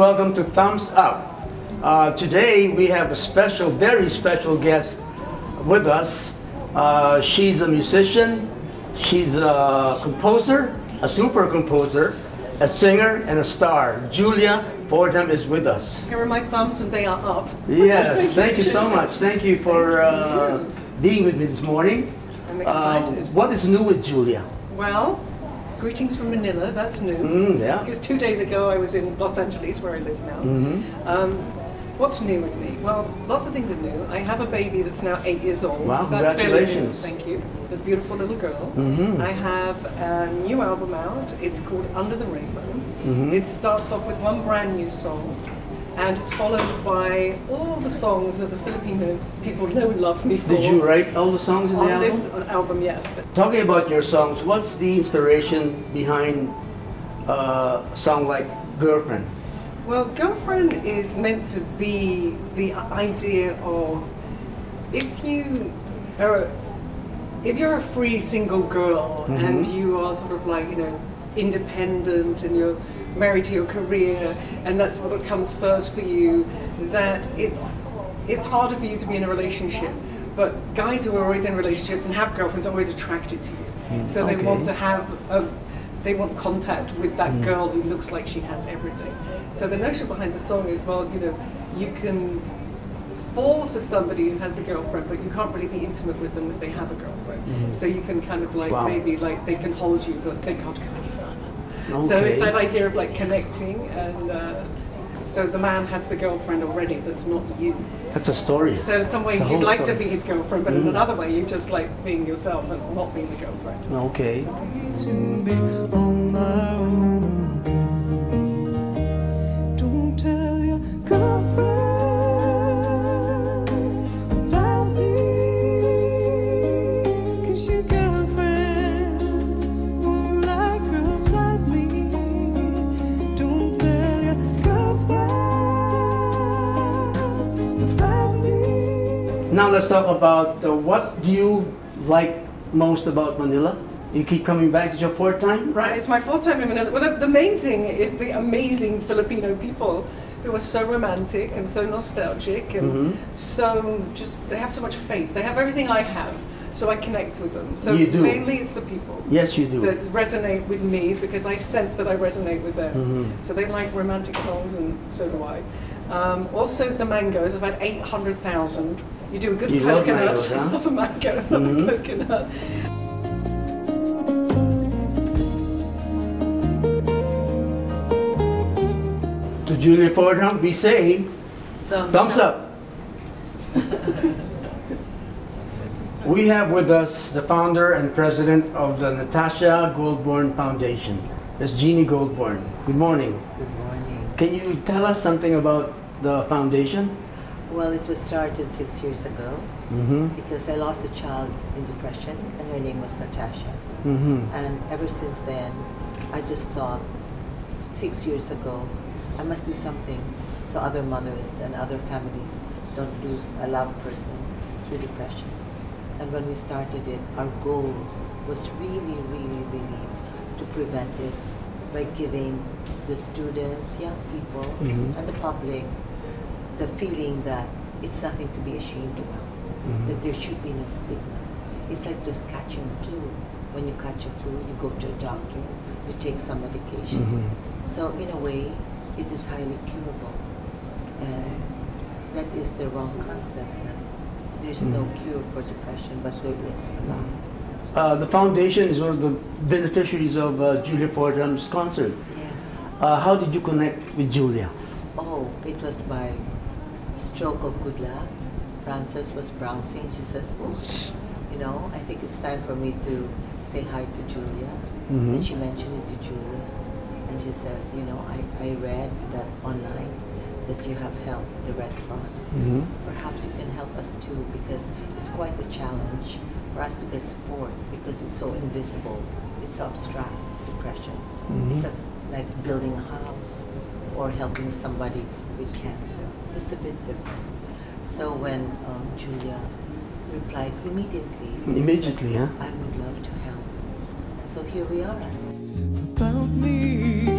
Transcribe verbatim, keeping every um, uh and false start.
welcome to Thumbs Up. Uh, today we have a special, very special guest with us. Uh, she's a musician, she's a composer, a super composer, a singer, and a star. Julia Fordham is with us. Here are my thumbs and they are up. Yes, thank you so much. Thank you for uh, being with me this morning. I'm excited. Uh, what is new with Julia? Well, greetings from Manila, that's new. Mm, yeah. Because two days ago I was in Los Angeles, where I live now. Mm-hmm. um, what's new with me? Well, lots of things are new. I have a baby that's now eight years old. Wow, that's congratulations. Fairly new. Thank you. A beautiful little girl. Mm-hmm. I have a new album out. It's called Under the Rainbow. Mm-hmm. It starts off with one brand new song, and it's followed by all the songs that the Filipino people know and love me for. Did you write all the songs in the On album? this album, yes. Talking about your songs, what's the inspiration behind uh, a song like Girlfriend? Well, Girlfriend is meant to be the idea of if you are, if you're a free single girl mm-hmm. and you are sort of like, you know, independent and you're married to your career and that's what comes first for you, that it's it's harder for you to be in a relationship. But guys who are always in relationships and have girlfriends are always attracted to you. Mm, so they okay. want to have a, they want contact with that mm. girl who looks like she has everything. So the notion behind the song is, well, you know, you can fall for somebody who has a girlfriend, but you can't really be intimate with them if they have a girlfriend. Mm. So you can kind of like, wow. maybe like they can hold you, but they can't go any further. Okay. So it's that idea of like connecting, and uh, so the man has the girlfriend already that's not you. That's a story. So in some ways you'd like story. to be his girlfriend, but mm. in another way you just like being yourself and not being the girlfriend. Okay. Don't tell your girlfriend about me, 'cause your girlfriend won't like girls like me. Don't tell your girlfriend about me. Now let's talk about uh, what do you like most about Manila? You keep coming back. It's your fourth time, right? It's my fourth time in Manila. Well, the, the main thing is the amazing Filipino people who are so romantic and so nostalgic and mm-hmm. so just, they have so much faith. They have everything I have, so I connect with them. So you do. Mainly it's the people. Yes, you do. That resonate with me because I sense that I resonate with them. Mm-hmm. So they like romantic songs and so do I. Um, also the mangoes, I've had eight hundred thousand. You do a good you coconut. Love mangoes, huh? I love a mango, mm-hmm. a coconut. To Julia Fordham, we say Thumbs, thumbs up. up. We have with us the founder and president of the Natasha Goulbourn Foundation. That's Jeannie Goulbourn. Good morning. Good morning. Can you tell us something about the foundation? Well, it was started six years ago mm-hmm. because I lost a child in depression, and her name was Natasha. Mm-hmm. And ever since then, I just thought, six years ago, I must do something so other mothers and other families don't lose a loved person through depression. And when we started it, our goal was really, really, really to prevent it by giving the students, young people, mm-hmm. and the public the feeling that it's nothing to be ashamed about, mm-hmm. that there should be no stigma. It's like just catching the flu. When you catch a flu, you go to a doctor to take some medication. Mm-hmm. So in a way, it is highly curable. And that is the wrong concept. That there's mm-hmm. no cure for depression, but there is a lot. Uh, the foundation is one of the beneficiaries of uh, Julia Fordham's concert. Yes. Uh, how did you connect with Julia? Oh, it was by stroke of good luck. Frances was browsing. She says, oops, you know, I think it's time for me to say hi to Julia. Mm-hmm. And she mentioned it to Julia. And she says, you know, I, I read that online that you have helped the Red Cross. Mm-hmm. Perhaps you can help us too, because it's quite a challenge for us to get support because it's so invisible. It's so abstract, depression. Mm-hmm. It's just like building a house or helping somebody with cancer. It's a bit different. So when um, Julia replied immediately, immediately, said, huh? I would love to help. And so here we are. About me.